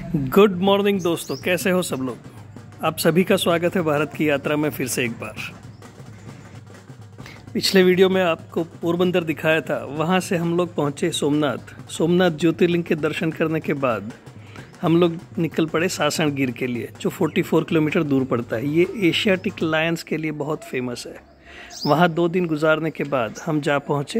Good morning दोस्तों, कैसे हो सब लोग। आप सभी का स्वागत है भारत की यात्रा में फिर से एक बार। पिछले वीडियो में आपको पोरबंदर दिखाया था, वहाँ से हम लोग पहुँचे सोमनाथ ज्योतिर्लिंग के दर्शन करने के बाद हम लोग निकल पड़े सासणगीर के लिए, जो 44 किलोमीटर दूर पड़ता है। ये एशियाटिक लायंस के लिए बहुत फेमस है। वहाँ 2 दिन गुजारने के बाद हम जा पहुँचे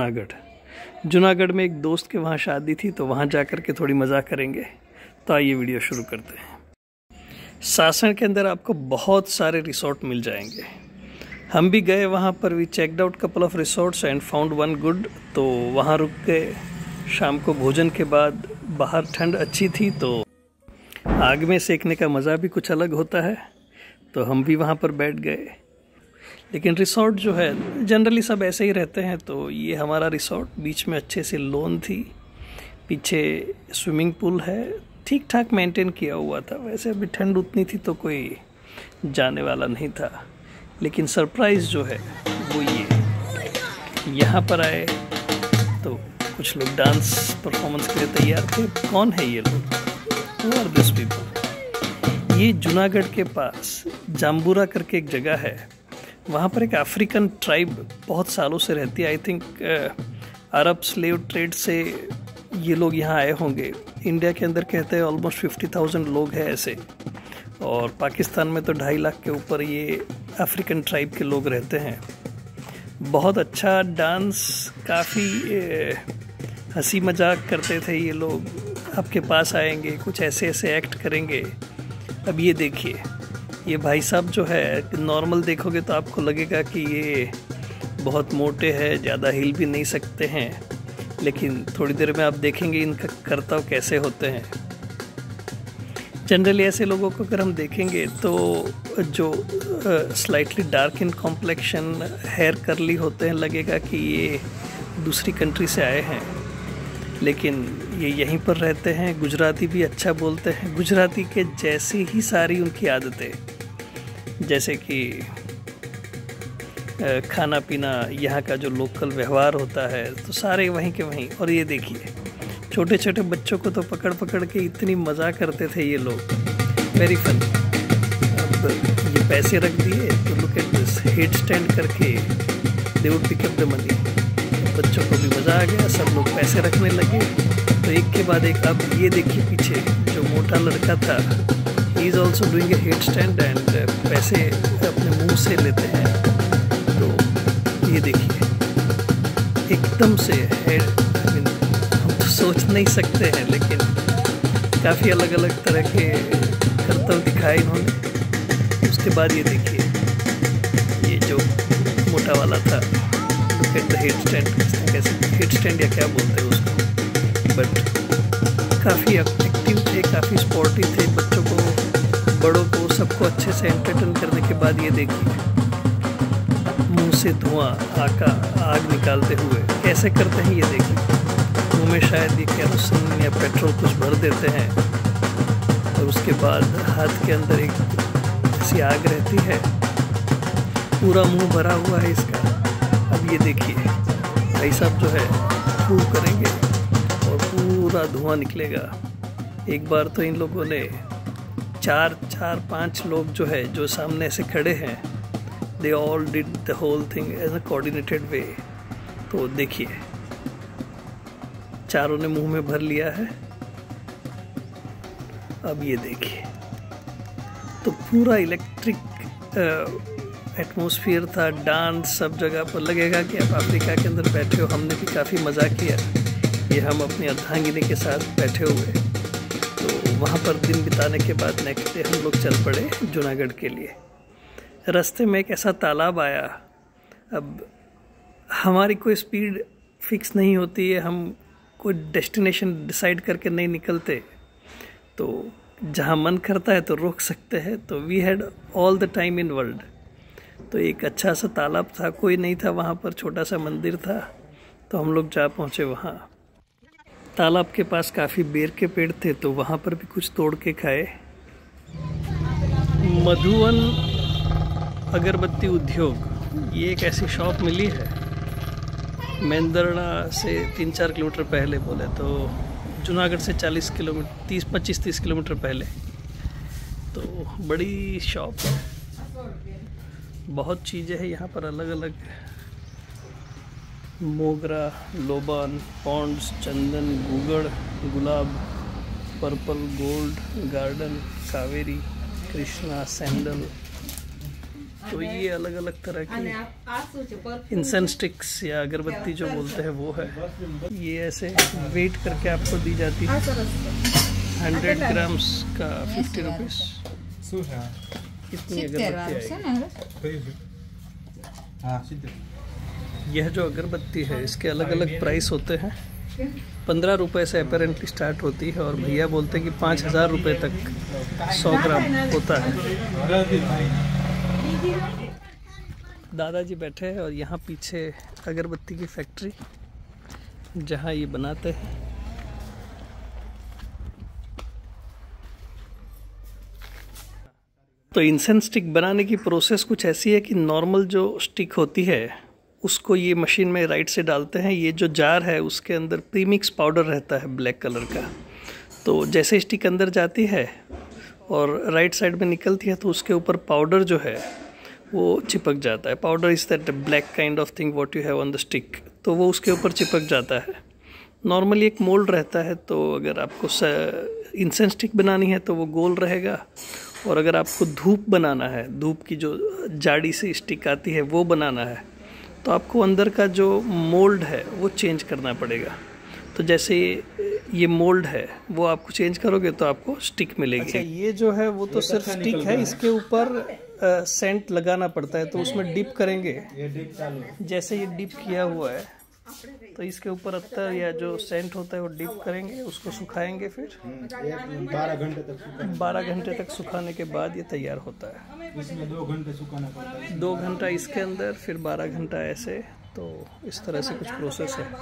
जूनागढ़ में एक दोस्त के वहाँ शादी थी, तो वहाँ जा कर के थोड़ी मज़ा करेंगे। तो आइए वीडियो शुरू करते हैं। सासण के अंदर आपको बहुत सारे रिसोर्ट मिल जाएंगे। हम भी गए वहाँ पर, we checked out couple of resorts and found one good. तो वहाँ रुक गए। शाम को भोजन के बाद बाहर ठंड अच्छी थी, तो आग में सेकने का मज़ा भी कुछ अलग होता है। तो हम भी वहाँ पर बैठ गए। लेकिन रिसोर्ट जो है जनरली सब ऐसे ही रहते हैं। तो ये हमारा रिसोर्ट, बीच में अच्छे से लॉन थी, पीछे स्विमिंग पूल है, ठीक ठाक मेंटेन किया हुआ था। वैसे अभी ठंड उतनी थी तो कोई जाने वाला नहीं था। लेकिन सरप्राइज़ जो है वो ये, यहाँ पर आए तो कुछ लोग डांस परफॉर्मेंस के लिए तैयार थे। कौन है ये लोग? Who are these people? ये जूनागढ़ के पास जाम्बूरा करके एक जगह है। वहाँ पर एक अफ्रीकन ट्राइब बहुत सालों से रहती है। I think Arab slave trade से ये लोग यहाँ आए होंगे। इंडिया के अंदर कहते हैं ऑलमोस्ट 50,000 लोग हैं ऐसे, और पाकिस्तान में तो 2.5 लाख के ऊपर ये अफ्रीकन ट्राइब के लोग रहते हैं। बहुत अच्छा डांस, काफ़ी हंसी मजाक करते थे ये लोग। आपके पास आएंगे, कुछ ऐसे ऐसे एक्ट करेंगे। अब ये देखिए, ये भाई साहब जो है, नॉर्मल देखोगे तो आपको लगेगा कि ये बहुत मोटे हैं, ज़्यादा हिल भी नहीं सकते हैं। लेकिन थोड़ी देर में आप देखेंगे इनका करतब कैसे होते हैं। जनरली ऐसे लोगों को अगर हम देखेंगे तो जो slightly dark in complexion, hair curly होते हैं, लगेगा कि ये दूसरी कंट्री से आए हैं। लेकिन ये यहीं पर रहते हैं। गुजराती भी अच्छा बोलते हैं। गुजराती के जैसी ही सारी उनकी आदतें, जैसे कि खाना पीना, यहाँ का जो लोकल व्यवहार होता है, तो सारे वहीं के वहीं। और ये देखिए, छोटे छोटे बच्चों को तो पकड़ पकड़ के इतनी मज़ा करते थे ये लोग। Very fun. अब ये पैसे रख दिए तो look at this, headstand करके they would pick up the money. बच्चों को भी मज़ा आ गया, सब लोग पैसे रखने लगे। तो एक के बाद एक। अब ये देखिए, पीछे जो मोटा लड़का था, he is also doing a headstand and पैसे अपने मुँह से लेते हैं। ये देखिए, एकदम से है, हम तो सोच नहीं सकते हैं, लेकिन काफ़ी अलग अलग तरह के करतब दिखाए इन्होंने। उसके बाद ये देखिए, ये जो मोटा वाला था, look at the headstand. कैसे हेड स्टैंड या क्या बोलते हैं उसको, बट काफ़ी एक्टिव थे, काफ़ी स्पोर्टिव थे। बच्चों को, बड़ों को, सबको अच्छे से एंटरटेन करने के बाद ये देखिए, से धुआं, आग निकालते हुए कैसे करते हैं ये देखिए। मुँह में शायद ये केरोसिन या पेट्रोल कुछ भर देते हैं, और उसके बाद हाथ के अंदर एक ऐसी आग रहती है। पूरा मुंह भरा हुआ है इसका। अब ये देखिए, भाई साहब जो है फू करेंगे और पूरा धुआं निकलेगा। एक बार तो इन लोगों ने 4-5 लोग जो है, जो सामने से खड़े हैं, they all did the whole thing as a coordinated way। तो देखिए, चारों ने मुंह में भर लिया है। अब ये देखिए, तो पूरा इलेक्ट्रिक एटमॉस्फेयर था, डांस सब जगह पर। लगेगा कि आप अफ्रीका के अंदर बैठे हो। हमने भी काफ़ी मज़ा किया। ये हम अपनी अर्धांगिनी के साथ बैठे हुए। तो वहाँ पर दिन बिताने के बाद नेक्स्ट डे हम लोग चल पड़े जूनागढ़ के लिए। रास्ते में एक ऐसा तालाब आया। अब हमारी कोई स्पीड फिक्स नहीं होती है, हम कोई डेस्टिनेशन डिसाइड करके नहीं निकलते। तो जहाँ मन करता है तो रोक सकते हैं। तो we had all the time in world. तो एक अच्छा सा तालाब था, कोई नहीं था वहाँ पर, छोटा सा मंदिर था। तो हम लोग जा पहुँचे वहाँ। तालाब के पास काफ़ी बेर के पेड़ थे, तो वहाँ पर भी कुछ तोड़ के खाए। मधुवन अगरबत्ती उद्योग, ये एक ऐसी शॉप मिली है मेंदरना से 3-4 किलोमीटर पहले बोले तो। जूनागढ़ से 40 किलोमीटर 25-30 किलोमीटर पहले। तो बड़ी शॉप है, बहुत चीज़ें हैं यहाँ पर अलग अलग, मोगरा, लोबान, पॉन्ड्स, चंदन, गुगड़, गुलाब, purple, gold, garden, Kaveri, Krishna, sandal. तो ये अलग अलग तरह की इंसेंस स्टिक्स या अगरबत्ती जो बोलते हैं वो है। ये ऐसे वेट करके आपको दी जाती है, 100 ग्राम्स का 50 रुपीज़। कितनी अगरबत्ती आएगी? यह जो अगरबत्ती है इसके अलग अलग प्राइस होते हैं। 15 रुपये से अपेरेंटली स्टार्ट होती है और भैया बोलते हैं कि 5000 रुपये तक 100 ग्राम होता है। दादाजी बैठे हैं और यहाँ पीछे अगरबत्ती की फैक्ट्री जहाँ ये बनाते हैं। तो इंसेंस स्टिक बनाने की प्रोसेस कुछ ऐसी है कि नॉर्मल जो स्टिक होती है उसको ये मशीन में राइट से डालते हैं। ये जो जार है उसके अंदर प्रीमिक्स पाउडर रहता है ब्लैक कलर का। तो जैसे स्टिक अंदर जाती है और राइट साइड में निकलती है तो उसके ऊपर पाउडर जो है वो चिपक जाता है। Powder is that black kind of thing what you have on the stick, तो वो उसके ऊपर चिपक जाता है। नॉर्मली एक मोल्ड रहता है, तो अगर आपको इंसेंस स्टिक बनानी है तो वो गोल रहेगा, और अगर आपको धूप बनाना है, धूप की जो जाड़ी से स्टिक आती है वो बनाना है, तो आपको अंदर का जो मोल्ड है वो चेंज करना पड़ेगा। तो जैसे ये मोल्ड है वो आपको चेंज करोगे तो आपको स्टिक मिलेगी। अच्छा, ये जो है वो तो सिर्फ स्टिक है, इसके ऊपर सेंट लगाना पड़ता है। तो उसमें डिप करेंगे, जैसे ये डिप किया हुआ है तो इसके ऊपर अत्तर या जो सेंट होता है वो डिप करेंगे, उसको सुखाएंगे, फिर 12 घंटे तक सुखाने के बाद ये तैयार होता है। इसमें 2 घंटे सुखाना पड़ता है, 2 घंटा इसके अंदर, फिर 12 घंटा ऐसे। तो इस तरह से कुछ प्रोसेस है।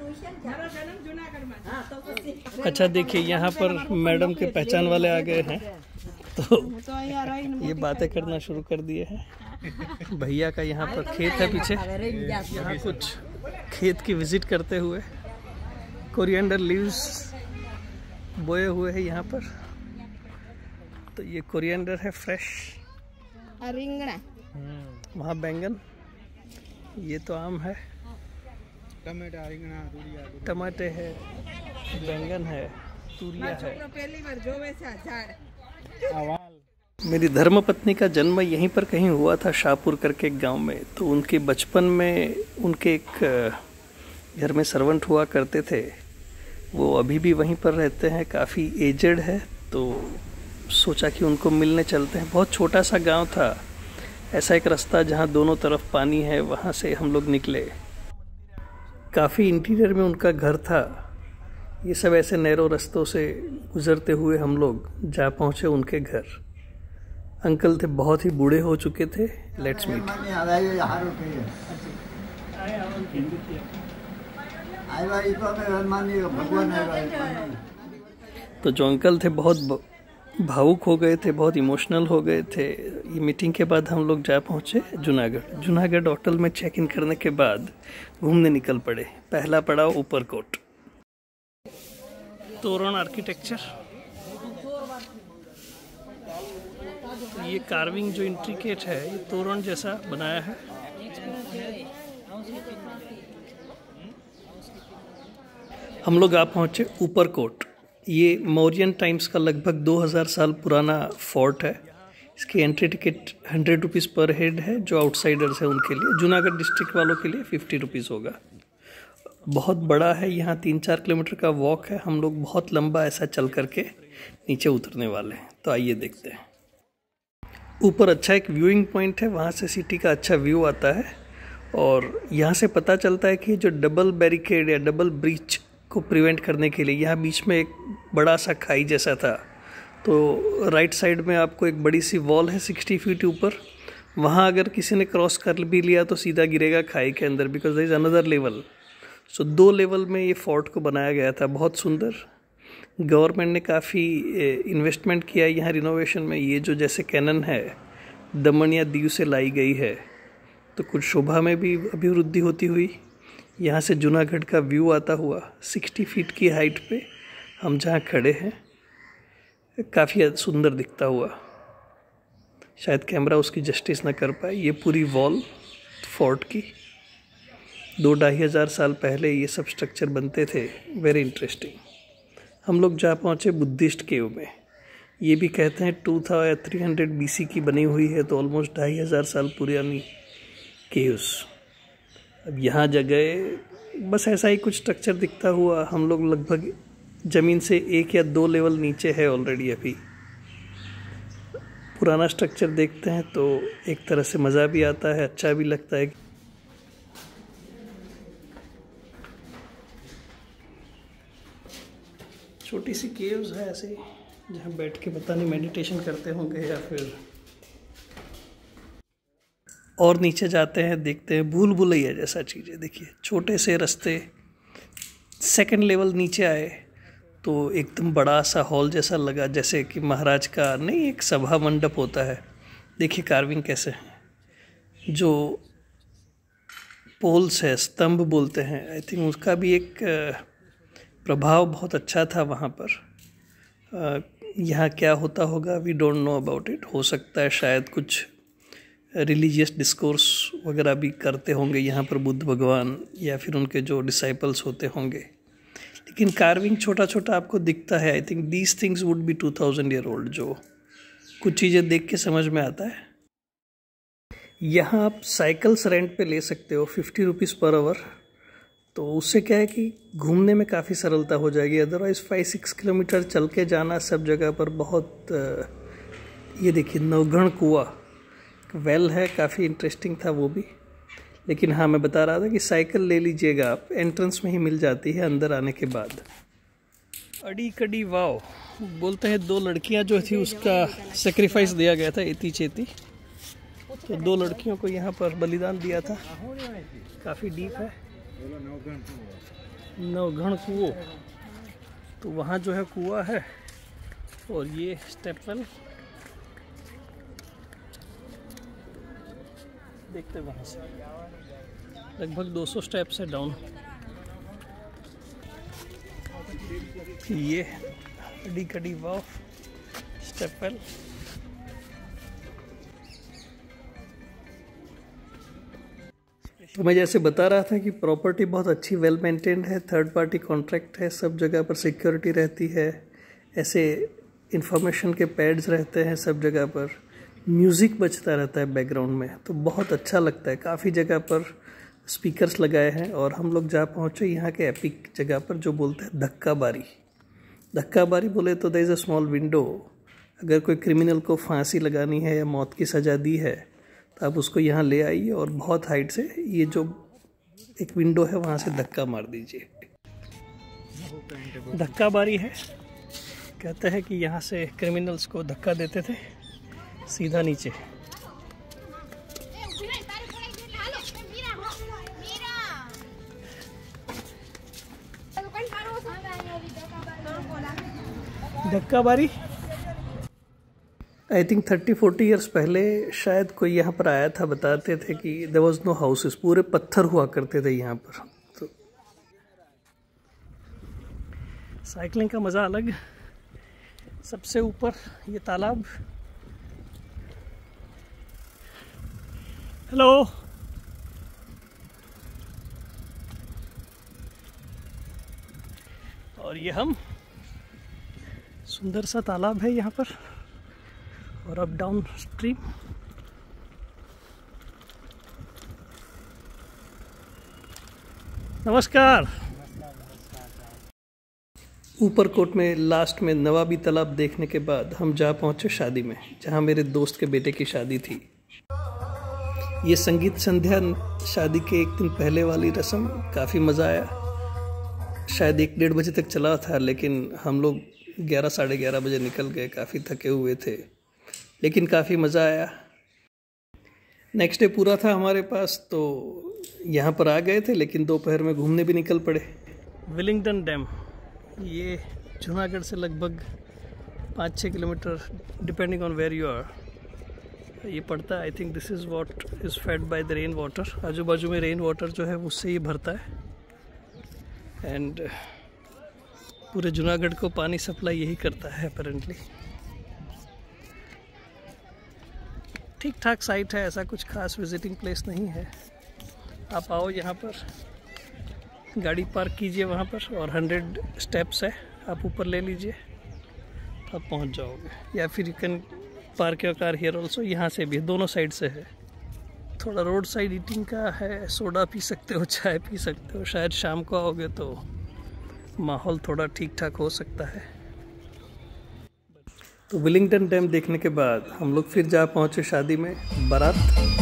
अच्छा देखिए, यहाँ पर मैडम के पहचान वाले आ गए हैं, तो ये बातें करना शुरू कर दिए हैं। भैया का यहाँ पर खेत है पीछे, यहाँ कुछ खेत की विजिट करते हुए कोरिएंडर लीव्स बोए हुए हैं यहाँ पर। तो ये कोरिएंडर है फ्रेश, वहाँ बैंगन, ये तो आम है, टमाटे है, बैंगन है, तूरिया है। मेरी धर्मपत्नी का जन्म यहीं पर कहीं हुआ था, शाहपुर करके एक गांव में। तो उनके बचपन में उनके एक घर में सर्वेंट हुआ करते थे, वो अभी भी वहीं पर रहते हैं, काफ़ी एजेड है। तो सोचा कि उनको मिलने चलते हैं। बहुत छोटा सा गांव था, ऐसा एक रास्ता जहां दोनों तरफ पानी है, वहां से हम लोग निकले। काफ़ी इंटीरियर में उनका घर था। ये सब ऐसे नैरो रास्तों से गुजरते हुए हम लोग जा पहुंचे उनके घर। अंकल थे, बहुत ही बूढ़े हो चुके थे। Let's meet. तो जो अंकल थे बहुत भावुक हो गए थे, बहुत इमोशनल हो गए थे। ये मीटिंग के बाद हम लोग जा पहुँचे जूनागढ़ होटल में चेक इन करने के बाद घूमने निकल पड़े। पहला पड़ाव ऊपरकोट। तोरण आर्किटेक्चर, ये कार्विंग जो इंट्रिकेट है, ये तोरण जैसा बनाया है। हम लोग आ पहुँचे ऊपरकोट। ये मौर्यन टाइम्स का लगभग 2000 साल पुराना फोर्ट है। इसकी entry ticket 100 rupees per head है। जो आउटसाइडर्स है उनके लिए, जूनागढ़ डिस्ट्रिक्ट वालों के लिए 50 रुपीज़ होगा। बहुत बड़ा है, यहाँ 3-4 किलोमीटर का वॉक है। हम लोग बहुत लंबा ऐसा चल करके नीचे उतरने वाले हैं। तो आइए देखते हैं। ऊपर अच्छा एक व्यूइंग पॉइंट है, वहाँ से सिटी का अच्छा व्यू आता है। और यहाँ से पता चलता है कि जो डबल बैरिकेड या डबल ब्रिज को प्रिवेंट करने के लिए, यहाँ बीच में एक बड़ा सा खाई जैसा था। तो राइट साइड में आपको एक बड़ी सी वॉल है 60 फीट ऊपर। वहाँ अगर किसी ने क्रॉस कर भी लिया तो सीधा गिरेगा खाई के अंदर, because there is another level. So 2 level में ये फोर्ट को बनाया गया था। बहुत सुंदर। गवर्नमेंट ने काफ़ी इन्वेस्टमेंट किया यहाँ रिनोवेशन में। ये जो जैसे कैनन है, दमन या दीव से लाई गई है, तो कुछ शोभा में भी अभिवृद्धि होती हुई। यहाँ से जूनागढ़ का व्यू आता हुआ 60 फीट की हाइट पे हम जहाँ खड़े हैं काफ़ी सुंदर दिखता हुआ, शायद कैमरा उसकी जस्टिस ना कर पाए। ये पूरी वॉल फोर्ट की 2-2.5 हज़ार साल पहले ये सब स्ट्रक्चर बनते थे। Very interesting. हम लोग जा पहुँचे बुद्धिस्ट केव में। ये भी कहते हैं 2300 BC की बनी हुई है, तो ऑलमोस्ट 2.5 हज़ार साल पुरानी केव्स। अब यहाँ जगह बस ऐसा ही कुछ स्ट्रक्चर दिखता हुआ। हम लोग लगभग ज़मीन से 1 या 2 लेवल नीचे है ऑलरेडी। अभी पुराना स्ट्रक्चर देखते हैं तो एक तरह से मज़ा भी आता है, अच्छा भी लगता है। छोटी सी केव्स है ऐसे, जहाँ बैठ के पता नहीं मेडिटेशन करते होंगे या फिर। और नीचे जाते हैं, देखते हैं भूल भुलैया जैसा चीज़ें। देखिए छोटे से रास्ते, सेकंड लेवल नीचे आए तो एकदम बड़ा सा हॉल जैसा लगा, जैसे कि महाराज का नहीं एक सभा मंडप होता है। देखिए कार्विंग कैसे है, जो पोल्स है, स्तंभ बोलते हैं, आई थिंक उसका भी एक प्रभाव बहुत अच्छा था वहाँ पर। यहाँ क्या होता होगा we don't know about it. हो सकता है शायद कुछ रिलीजियस डिस्कोर्स वगैरह भी करते होंगे यहाँ पर बुद्ध भगवान, या फिर उनके जो डिसाइपल्स होते होंगे। लेकिन कार्विंग छोटा छोटा आपको दिखता है। I think these things would be 2000 year old. जो कुछ चीज़ें देख के समझ में आता है। यहाँ आप साइकिल्स रेंट पे ले सकते हो 50 रुपीज़ पर आवर। तो उससे क्या है कि घूमने में काफ़ी सरलता हो जाएगी। अदरवाइज़ 5-6 किलोमीटर चल के जाना सब जगह पर बहुत। ये देखिए नवघण कुआं, वेल है, काफ़ी इंटरेस्टिंग था वो भी। लेकिन हाँ, मैं बता रहा था कि साइकिल ले लीजिएगा आप, एंट्रेंस में ही मिल जाती है अंदर आने के बाद। अड़ी कड़ी वाव बोलते हैं। 2 लड़कियां जो थी उसका सेक्रीफाइस दिया गया था, एती चेती। तो 2 लड़कियों को यहाँ पर बलिदान दिया था। काफ़ी डीप है, नवघण कुओं। तो वहाँ जो है कुआं है, और ये स्टेपवेल देखते हैं। वहाँ से लगभग 200 स्टेप्स है डाउन। ये अड़ी कड़ी वाव स्टेपवेल। तो मैं जैसे बता रहा था कि प्रॉपर्टी बहुत अच्छी, वेल मेंटेन्ड है, थर्ड पार्टी कॉन्ट्रैक्ट है, सब जगह पर सिक्योरिटी रहती है। ऐसे इंफॉर्मेशन के पैड्स रहते हैं सब जगह पर, म्यूज़िक बजता रहता है बैकग्राउंड में, तो बहुत अच्छा लगता है। काफ़ी जगह पर स्पीकर्स लगाए हैं। और हम लोग जा पहुँचे यहाँ के एपिक जगह पर, जो बोलते हैं धक्का बारी। धक्का बारी बोले तो there is a small window. अगर कोई क्रिमिनल को फांसी लगानी है या मौत की सज़ा दी है तो आप उसको यहाँ ले आइए और बहुत हाइट से ये जो एक विंडो है वहाँ से धक्का मार दीजिए। धक्का बारी है। कहते हैं कि यहाँ से क्रिमिनल्स को धक्का देते थे सीधा नीचे। धक्का बारी आई थिंक 30-40 ईयर्स पहले शायद कोई यहाँ पर आया था। बताते थे कि देयर वाज नो हाउसेस, पूरे पत्थर हुआ करते थे यहाँ पर। तो साइकिलिंग का मज़ा अलग। सबसे ऊपर ये तालाब। हेलो, और ये हम, सुंदर सा तालाब है यहाँ पर, और अब डाउन स्ट्रीम। नमस्कार। ऊपर कोट में लास्ट में नवाबी तालाब देखने के बाद हम जा पहुँचे शादी में, जहाँ मेरे दोस्त के बेटे की शादी थी। ये संगीत संध्या शादी के एक दिन पहले वाली रस्म, काफ़ी मज़ा आया। शायद 1-1:30 बजे तक चला था, लेकिन हम लोग 11-11:30 बजे निकल गए। काफ़ी थके हुए थे, लेकिन काफ़ी मज़ा आया। नेक्स्ट डे पूरा था हमारे पास, तो यहाँ पर आ गए थे, लेकिन दोपहर में घूमने भी निकल पड़े। विलिंगडन डैम, ये जूनागढ़ से लगभग 5-6 kilometre depending on where you are ये पड़ता है। I think this is what is fed by the rain water. आजू बाजू में रेन वाटर जो है उससे ही भरता है। एंड पूरे जूनागढ़ को पानी सप्लाई यही करता है अपेरेंटली। ठीक ठाक साइट है, ऐसा कुछ खास विजिटिंग प्लेस नहीं है। आप आओ यहाँ पर, गाड़ी पार्क कीजिए वहाँ पर और 100 स्टेप्स है, आप ऊपर ले लीजिए तो आप पहुँच जाओगे। या फिर you can park your car here also, यहाँ से भी दोनों साइड से है। थोड़ा रोड साइड ईटिंग का है, सोडा पी सकते हो, चाय पी सकते हो। शायद शाम को आओगे तो माहौल थोड़ा ठीक ठाक हो सकता है। तो विलिंगटन डैम देखने के बाद हम लोग फिर जा पहुँचे शादी में, बारात।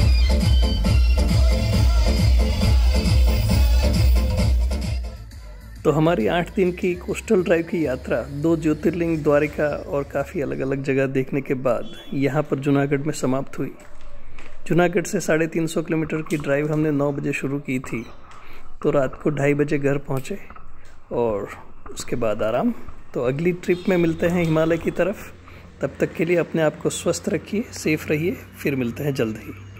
तो हमारी 8 दिन की कोस्टल ड्राइव की यात्रा 2 ज्योतिर्लिंग, द्वारिका और काफ़ी अलग अलग जगह देखने के बाद यहाँ पर जूनागढ़ में समाप्त हुई। जूनागढ़ से 350 किलोमीटर की ड्राइव हमने 9 बजे शुरू की थी, तो रात को 2:30 बजे घर पहुँचे और उसके बाद आराम। तो अगली ट्रिप में मिलते हैं हिमालय की तरफ। तब तक के लिए अपने आप को स्वस्थ रखिए, सेफ रहिए, फिर मिलते हैं जल्द ही।